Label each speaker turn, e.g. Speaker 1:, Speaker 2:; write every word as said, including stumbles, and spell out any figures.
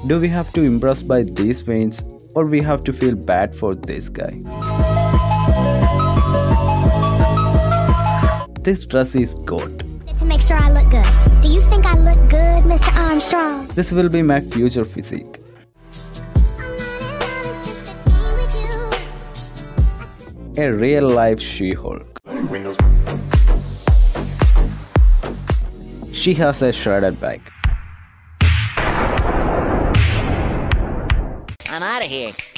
Speaker 1: Do we have to impress by these veins, or we have to feel bad for this guy? This dress is goat.
Speaker 2: To make sure I look good. Do you think I look good, Mister Armstrong?
Speaker 1: This will be my future physique. A real life She-Hulk. She has a shredded back.
Speaker 3: I'm out of here.